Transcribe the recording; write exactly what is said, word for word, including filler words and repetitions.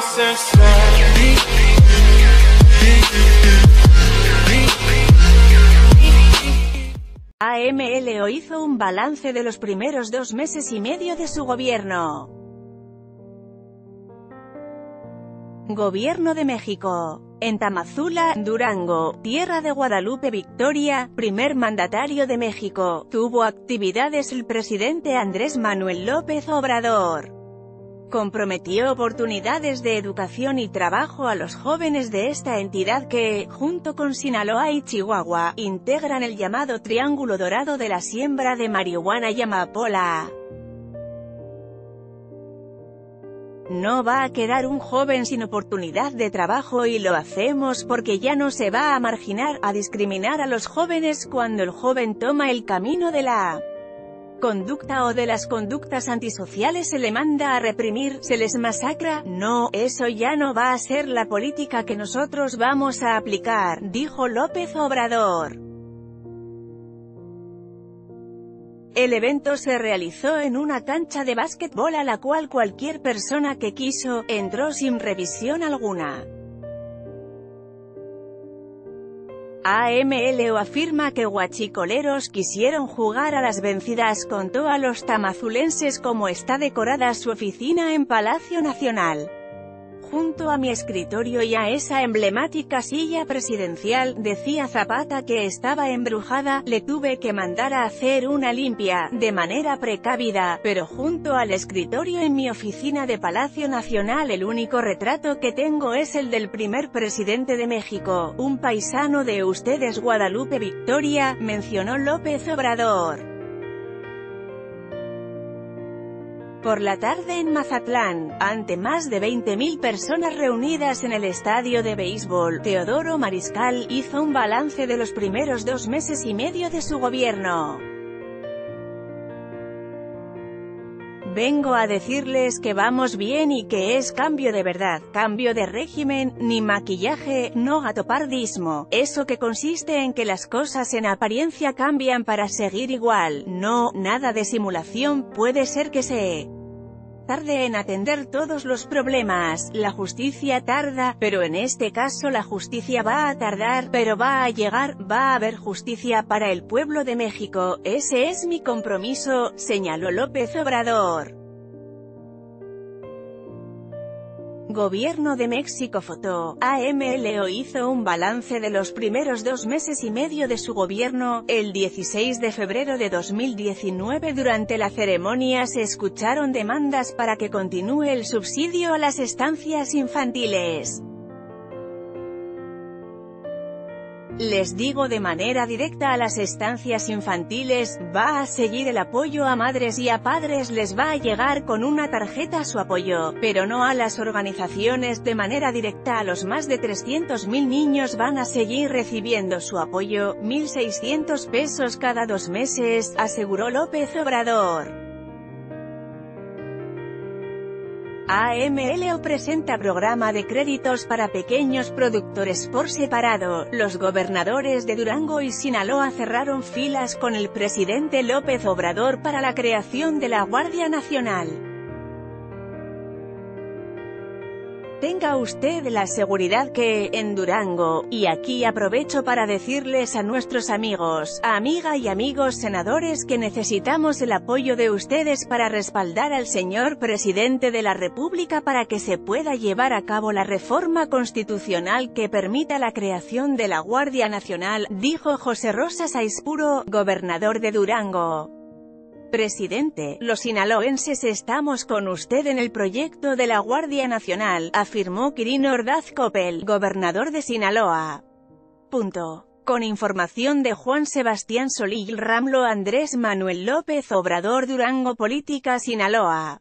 A M L O hizo un balance de los primeros dos meses y medio de su gobierno. Gobierno de México. En Tamazula, Durango, tierra de Guadalupe Victoria, primer mandatario de México, tuvo actividades el presidente Andrés Manuel López Obrador. Comprometió oportunidades de educación y trabajo a los jóvenes de esta entidad que, junto con Sinaloa y Chihuahua, integran el llamado Triángulo Dorado de la siembra de marihuana y amapola. No va a quedar un joven sin oportunidad de trabajo y lo hacemos porque ya no se va a marginar, a discriminar a los jóvenes cuando el joven toma el camino de la conducta o de las conductas antisociales, se le manda a reprimir, se les masacra. No, eso ya no va a ser la política que nosotros vamos a aplicar, dijo López Obrador. El evento se realizó en una cancha de básquetbol a la cual cualquier persona que quiso, entró sin revisión alguna. A M L O afirma que guachicoleros quisieron jugar a las vencidas, contó a los tamazulenses cómo está decorada su oficina en Palacio Nacional. Junto a mi escritorio y a esa emblemática silla presidencial, decía Zapata que estaba embrujada, le tuve que mandar a hacer una limpia, de manera precavida, pero junto al escritorio en mi oficina de Palacio Nacional el único retrato que tengo es el del primer presidente de México, un paisano de ustedes, Guadalupe Victoria, mencionó López Obrador. Por la tarde en Mazatlán, ante más de veinte mil personas reunidas en el estadio de béisbol, Teodoro Mariscal hizo un balance de los primeros dos meses y medio de su gobierno. Vengo a decirles que vamos bien y que es cambio de verdad, cambio de régimen, ni maquillaje, no gatopardismo, eso que consiste en que las cosas en apariencia cambian para seguir igual, no, nada de simulación. Puede ser que se tarde en atender todos los problemas, la justicia tarda, pero en este caso la justicia va a tardar, pero va a llegar, va a haber justicia para el pueblo de México, ese es mi compromiso, señaló López Obrador. Gobierno de México. Foto. A M L O hizo un balance de los primeros dos meses y medio de su gobierno. El dieciséis de febrero de dos mil diecinueve, durante la ceremonia se escucharon demandas para que continúe el subsidio a las estancias infantiles. Les digo de manera directa a las estancias infantiles, va a seguir el apoyo a madres y a padres, les va a llegar con una tarjeta su apoyo, pero no a las organizaciones. De manera directa a los más de trescientos mil niños van a seguir recibiendo su apoyo, mil seiscientos pesos cada dos meses, aseguró López Obrador. A M L O presenta programa de créditos para pequeños productores por separado. Los gobernadores de Durango y Sinaloa cerraron filas con el presidente López Obrador para la creación de la Guardia Nacional. Tenga usted la seguridad que, en Durango, y aquí aprovecho para decirles a nuestros amigos, amiga y amigos senadores que necesitamos el apoyo de ustedes para respaldar al señor presidente de la República para que se pueda llevar a cabo la reforma constitucional que permita la creación de la Guardia Nacional, dijo José Rosa Saizpuro, gobernador de Durango. Presidente, los sinaloenses estamos con usted en el proyecto de la Guardia Nacional, afirmó Quirino Ordaz Coppel, gobernador de Sinaloa. Punto. Con información de Juan Sebastián Solís Ramlo. Andrés Manuel López Obrador. Durango Política. Sinaloa.